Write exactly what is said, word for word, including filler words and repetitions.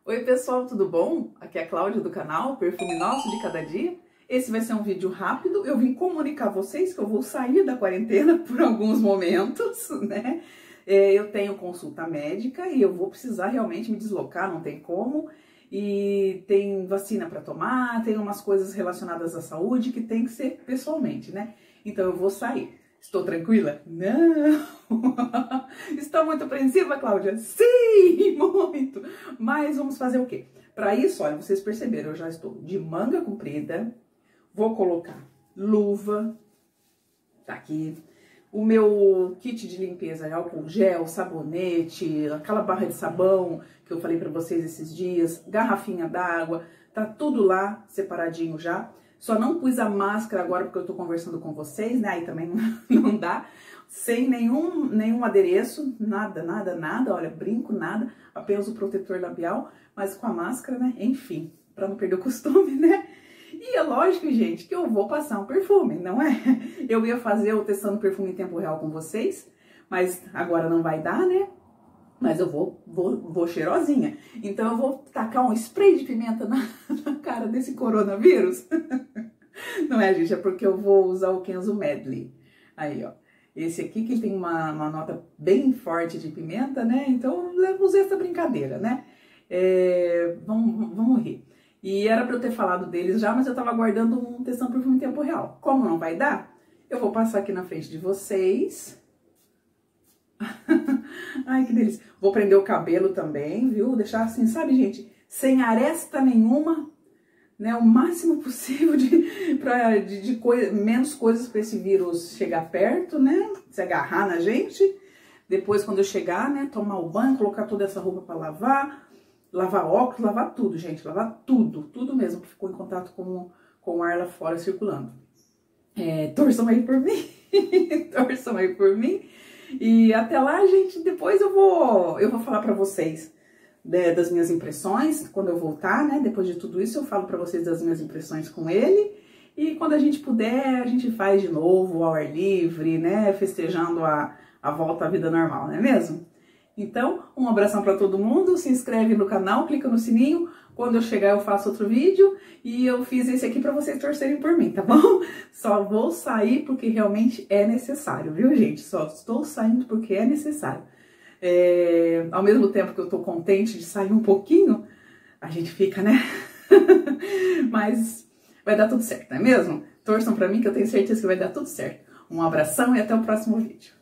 Oi pessoal, tudo bom? Aqui é a Cláudia do canal Perfume Nosso de Cada Dia. Esse vai ser um vídeo rápido, eu vim comunicar a vocês que eu vou sair da quarentena por alguns momentos, né? É, eu tenho consulta médica e eu vou precisar realmente me deslocar, não tem como. E tem vacina para tomar, tem umas coisas relacionadas à saúde que tem que ser pessoalmente, né? Então eu vou sair. Estou tranquila? Não! Está muito apreensiva, Cláudia? Sim, muito! Mas vamos fazer o quê? Para isso, olha, vocês perceberam, eu já estou de manga comprida, vou colocar luva, tá aqui, o meu kit de limpeza, álcool gel, sabonete, aquela barra de sabão que eu falei para vocês esses dias, garrafinha d'água, tá tudo lá separadinho já. Só não pus a máscara agora porque eu tô conversando com vocês, né? Aí também não, não dá. Sem nenhum, nenhum adereço, nada, nada, nada. Olha, brinco, nada. Apenas o protetor labial, mas com a máscara, né? Enfim, pra não perder o costume, né? E é lógico, gente, que eu vou passar um perfume, não é? Eu ia fazer o testando perfume em tempo real com vocês, mas agora não vai dar, né? Mas eu vou, vou, vou cheirosinha. Então eu vou tacar um spray de pimenta na, na cara desse coronavírus. Não é, gente? É porque eu vou usar o Kenzo Medley. Aí, ó. Esse aqui que tem uma, uma nota bem forte de pimenta, né? Então eu usei essa brincadeira, né? É, vamos, vamos rir. E era pra eu ter falado deles já, mas eu tava aguardando um testando perfume em tempo real. Como não vai dar, eu vou passar aqui na frente de vocês. Ai, que delícia. Vou prender o cabelo também, viu? Deixar assim, sabe, gente? Sem aresta nenhuma, né? O máximo possível de, pra, de, de coisa, menos coisas para esse vírus chegar perto, né? Se agarrar na gente. Depois, quando eu chegar, né? Tomar o banho, colocar toda essa roupa para lavar. Lavar óculos, lavar tudo, gente. Lavar tudo, tudo mesmo que ficou em contato com, com o ar lá fora circulando. É, torçam aí por mim. Torçam aí por mim. E até lá, gente, depois eu vou, eu vou falar pra vocês de, das minhas impressões, quando eu voltar, né? Depois de tudo isso, eu falo pra vocês das minhas impressões com ele. E quando a gente puder, a gente faz de novo ao ar livre, né? Festejando a, a volta à vida normal, não é mesmo? Então, um abração pra todo mundo, se inscreve no canal, clica no sininho. Quando eu chegar eu faço outro vídeo e eu fiz esse aqui pra vocês torcerem por mim, tá bom? Só vou sair porque realmente é necessário, viu, gente? Só estou saindo porque é necessário. É, ao mesmo tempo que eu tô contente de sair um pouquinho, a gente fica, né? Mas vai dar tudo certo, não é mesmo? Torçam pra mim que eu tenho certeza que vai dar tudo certo. Um abração e até o próximo vídeo.